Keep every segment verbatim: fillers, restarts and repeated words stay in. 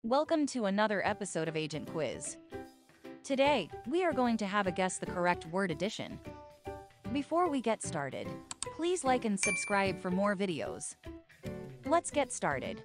Welcome to another episode of Agent Quiz. Today, we are going to have a guess the correct word addition. Before we get started, please like and subscribe for more videos. Let's get started.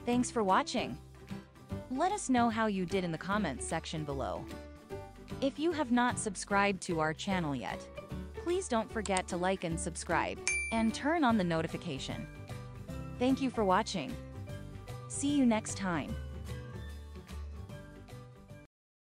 Thanks for watching. Let us know how you did in the comments section below. If you have not subscribed to our channel yet, please don't forget to like and subscribe, and turn on the notification. Thank you for watching. See you next time.